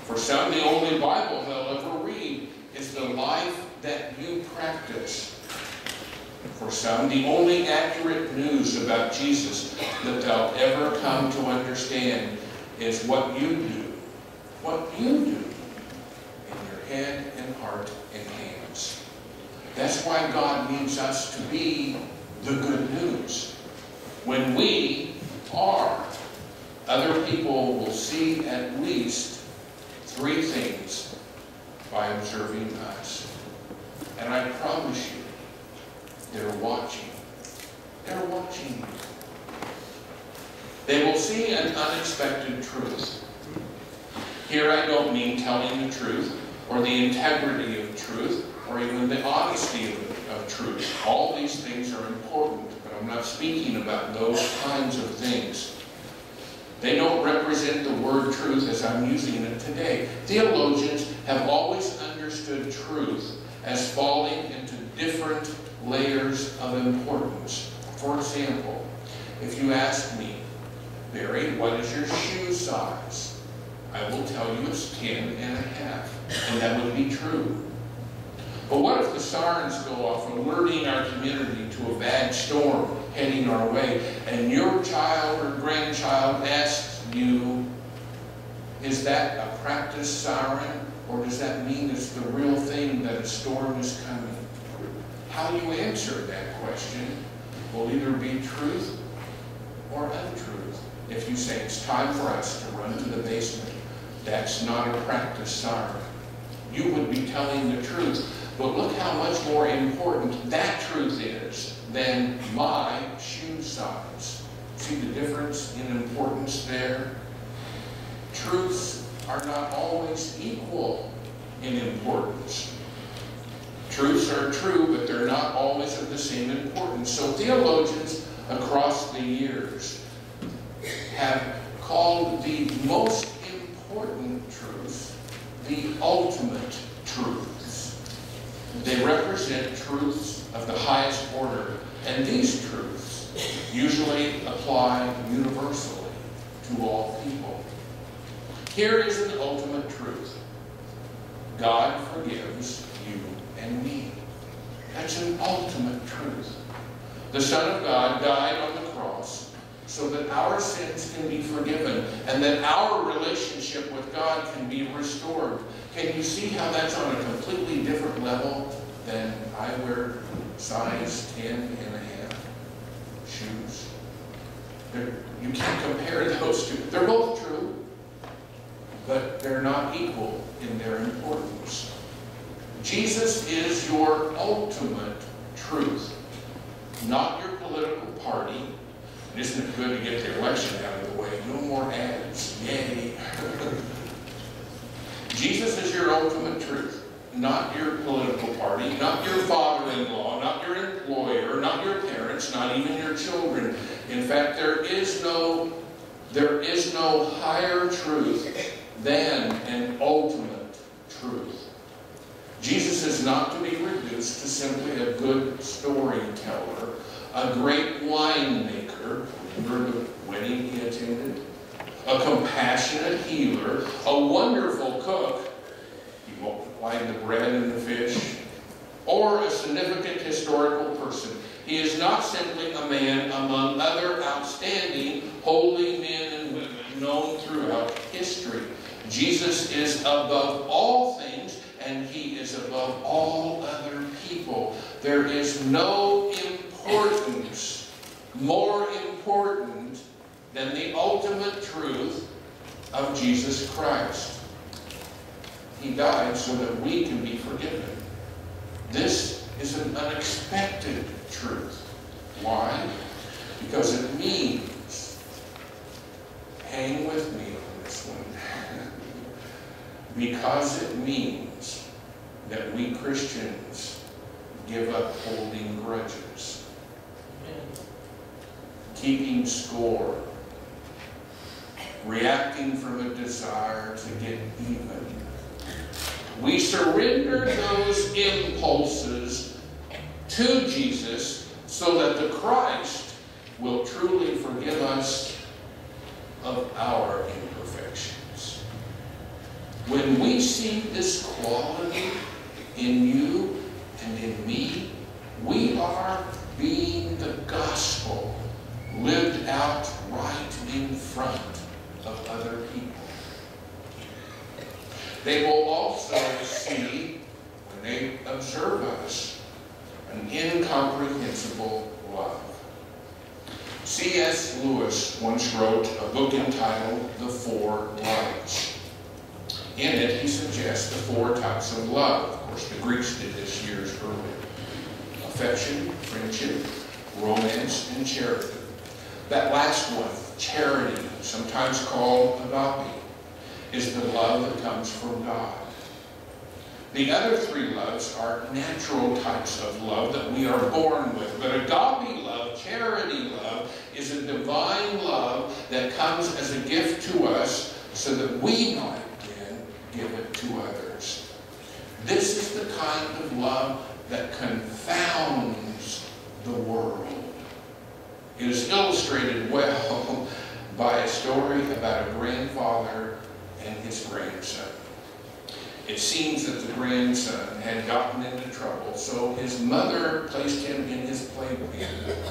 For some, the only Bible they'll ever read is the life that you practice. For some, the only accurate news about Jesus that they'll ever come to understand is what you do. What you do in your head and heart and hands. That's why God needs us to be the good news. When we are, other people will see at least 3 things by observing us. And I promise you, they're watching. They're watching you. They will see an unexpected truth. Here I don't mean telling the truth, or the integrity of truth, or even the honesty of truth. All these things are important, but I'm not speaking about those kinds of things. They don't represent the word truth as I'm using it today. Theologians have always understood truth as falling into different layers of importance. For example, if you ask me, Barry, what is your shoe size? I will tell you it's 10 and a half, and that would be true. But what if the sirens go off alerting our community to a bad storm heading our way, and your child or grandchild asks you, is that a practice siren, or does that mean it's the real thing that a storm is coming? How you answer that question will either be truth or untruth. If you say it's time for us to run to the basement, that's not a practice siren. You would be telling the truth. But look how much more important that truth is than my shoe size. See the difference in importance there? Truths are not always equal in importance. Truths are true, but they're not always of the same importance. So theologians across the years have called the most important truths the ultimate truths. They represent truths of the highest order, and these truths usually apply universally to all people. Here is an ultimate truth. God forgives you and me. That's an ultimate truth. The Son of God died on the cross so that our sins can be forgiven and that our relationship with God can be restored. Can you see how that's on a completely different level than I wear size 10 and a half shoes? You can't compare those two. They're both true, but they're not equal in their importance. Jesus is your ultimate truth, not your political party. Isn't it good to get the election out of the way? No more ads. Yay. Jesus is your ultimate truth, not your political party, not your father-in-law, not your employer, not your parents, not even your children. In fact, there is no higher truth than an ultimate truth. Jesus is not to be reduced to simply a good storyteller, a great winemaker, remember the wedding he attended? A compassionate healer, a wonderful cook, he multiplied the bread and the fish, or a significant historical person. He is not simply a man among other outstanding holy men and women known throughout history. Jesus is above all things, and he is above all other people. There is no importance more important than the ultimate truth of Jesus Christ. He died so that we can be forgiven. This is an unexpected truth. Why? Because it means, hang with me on this one, because it means that we Christians give up holding grudges, keeping score, reacting from a desire to get even. We surrender those impulses to Jesus so that the Christ will truly forgive us of our imperfections. When we see this quality in you and in me, we are being the gospel lived out right in front of other people. They will also see, when they observe us, an incomprehensible love. C.S. Lewis once wrote a book entitled The Four Loves. In it, he suggests the four types of love. Of course, the Greeks did this years earlier. Affection, friendship, romance, and charity. That last one, charity, sometimes called agape, is the love that comes from God. The other three loves are natural types of love that we are born with. But agape love, charity love, is a divine love that comes as a gift to us so that we might then give it to others. This is the kind of love that confounds the world. It is illustrated well by a story about a grandfather and his grandson. It seems that the grandson had gotten into trouble, so his mother placed him in his playpen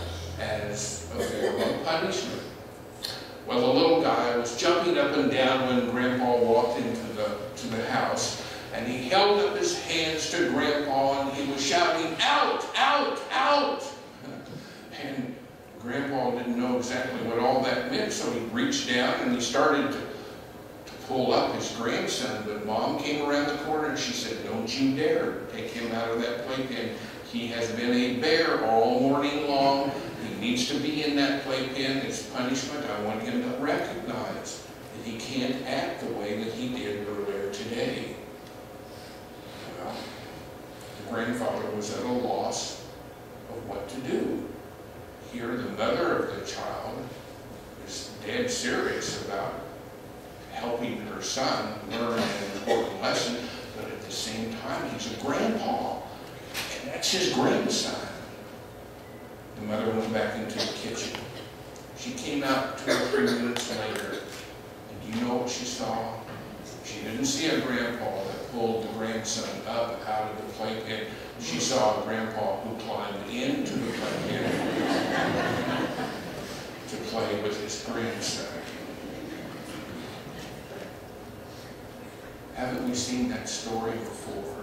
as a form of punishment. Well, the little guy was jumping up and down when Grandpa walked into the house, and he held up his hands to Grandpa, and he was shouting, "Out! Out! Out!" And Grandpa didn't know exactly what all that meant, so he reached down and he started to pull up his grandson. But Mom came around the corner and she said, "Don't you dare take him out of that playpen. He has been a bear all morning long. He needs to be in that playpen. It's punishment. I want him to recognize that he can't act the way that he did earlier today." Well, the grandfather was at a loss of what to do. Here, the mother of the child is dead serious about helping her son learn an important lesson, but at the same time, he's a grandpa, and that's his grandson. The mother went back into the kitchen. She came out 2 or 3 minutes later, and do you know what she saw? She didn't see a grandpa that pulled the grandson up out of the playpen. She saw a grandpa who climbed into the playpen to play with his grandson. Haven't we seen that story before?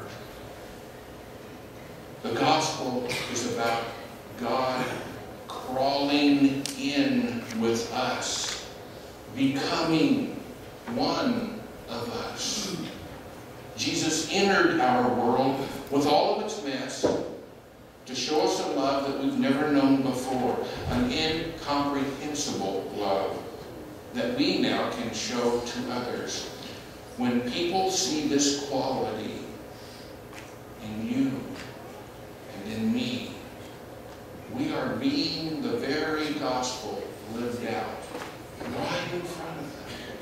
The gospel is about God crawling in with us, becoming one of us. Jesus entered our world with all of its mess to show us a love that we've never known before, an incomprehensible love that we now can show to others. When people see this quality in you and in me, we are being the very gospel lived out right in front of them.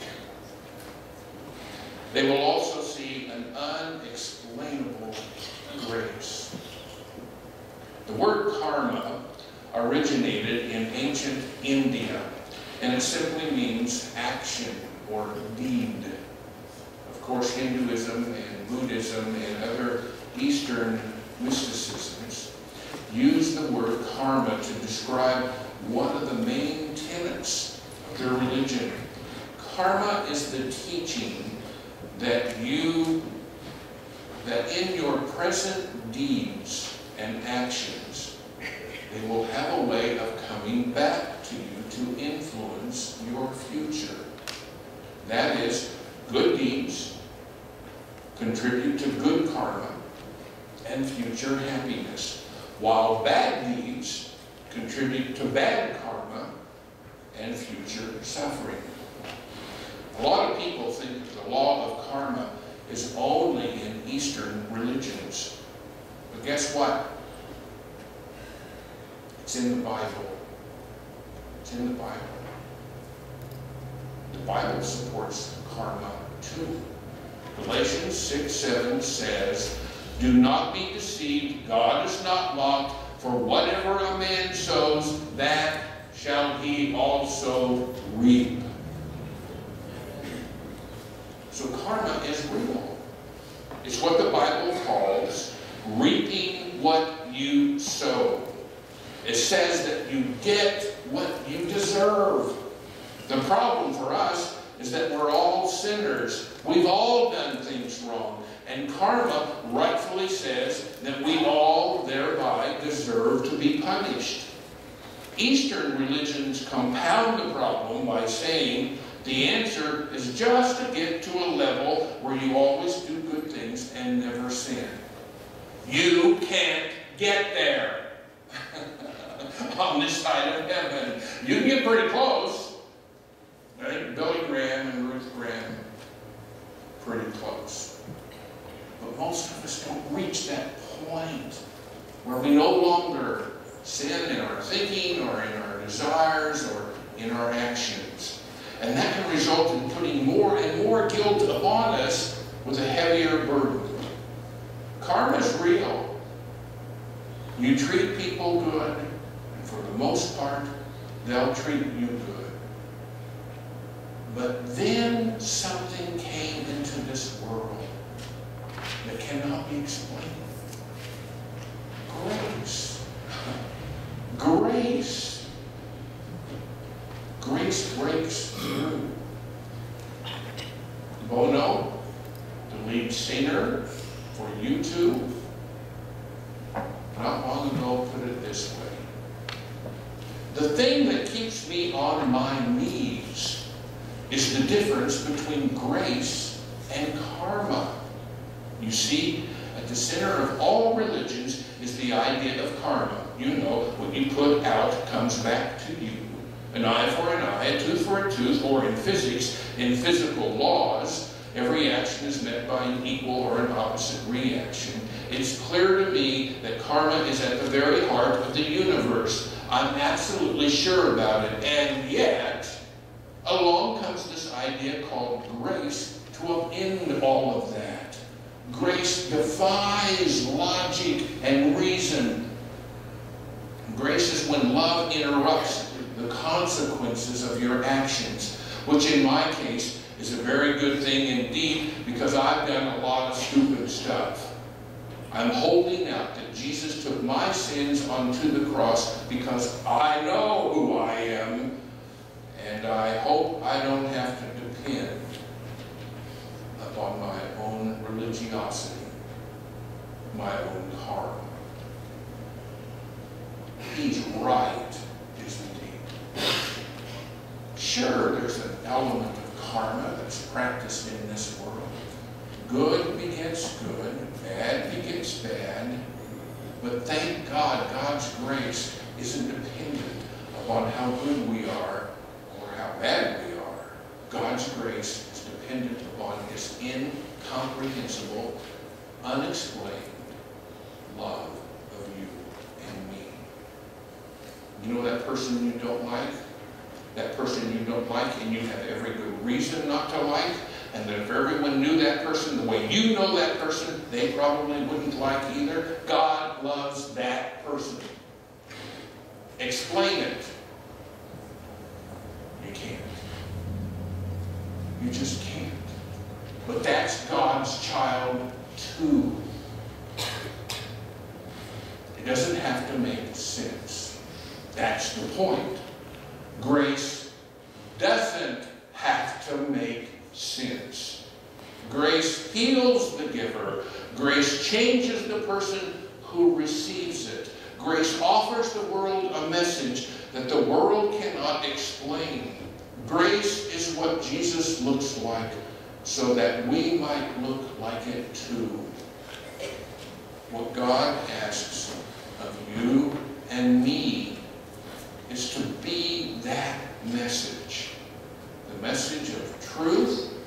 They will also see an unexplainable grace. The word karma originated in ancient India, and it simply means action or deed. Of course, Hinduism and Buddhism and other Eastern mysticisms use the word karma to describe one of the main tenets of their religion. Karma is the teaching that in your present deeds and actions, they will have a way of coming back to you to influence your future. That is, good deeds contribute to good karma and future happiness, while bad deeds contribute to bad karma and future suffering. A lot of people think that the law of karma is only in Eastern religions. But guess what? It's in the Bible. It's in the Bible. The Bible supports karma too. Galatians 6:7 says, "Do not be deceived, God is not mocked, for whatever a man sows, that shall he also reap." So karma is real. It's what the Bible calls reaping what you sow. It says that you get what you deserve. The problem for us is that we're all sinners. We've all done things wrong. And karma rightfully says that we all thereby deserve to be punished. Eastern religions compound the problem by saying the answer is just to get to a level where you always do good things and never sin. You can't get there on this side of heaven. You can get pretty close. Right? Billy Graham and Ruth Graham, pretty close. But most of us don't reach that point where we no longer sin in our thinking or in our desires or in our actions. And that can result in putting more and more guilt upon us with a heavier burden. Karma is real. You treat people good, and for the most part, they'll treat you good. But then something came into this world that cannot be explained. Grace. Grace. Grace breaks through. Bono, the lead singer for U2, not long ago put it this way. The thing that keeps me on my knees is the difference between grace and karma. You see, at the center of all religions is the idea of karma. You know, what you put out comes back to you. An eye for an eye, a tooth for a tooth, or in physics, in physical laws, every action is met by an equal or an opposite reaction. It's clear to me that karma is at the very heart of the universe. I'm absolutely sure about it. And yet, along comes this idea called grace to upend all of that. Grace defies logic and reason. Grace is when love interrupts the consequences of your actions, which in my case is a very good thing indeed, because I've done a lot of stupid stuff. I'm holding out that Jesus took my sins onto the cross because I know who I am, and I hope I don't have to depend upon my own religiosity, my own karma. He's right, isn't he? Sure, there's an element of karma that's practiced in this world. Good begets good, bad begets bad. But thank God, God's grace isn't dependent upon how good we are or how bad we are. God's grace is dependent upon His incomprehensible, unexplained love of you and me. You know that person you don't like? That person you don't like and you have every good reason not to like? And that if everyone knew that person the way you know that person, they probably wouldn't like either. God loves that person. Explain it. You can't. You just can't. But that's God's child too. It doesn't have to make sense. That's the point. Grace doesn't have to make sense. Grace heals the giver. Grace changes the person who receives it. Grace offers the world a message that the world cannot explain. Grace is what Jesus looks like so that we might look like it too. What God asks of you and me is to be that message. The message of truth